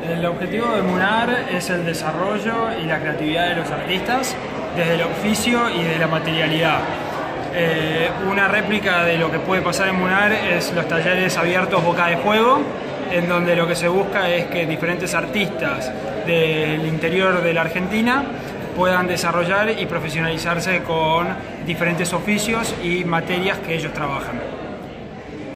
El objetivo de MUNAR es el desarrollo y la creatividad de los artistas desde el oficio y de la materialidad. Una réplica de lo que puede pasar en MUNAR es los talleres abiertos Boca de Fuego, en donde lo que se busca es que diferentes artistas del interior de la Argentina puedan desarrollar y profesionalizarse con diferentes oficios y materias que ellos trabajan.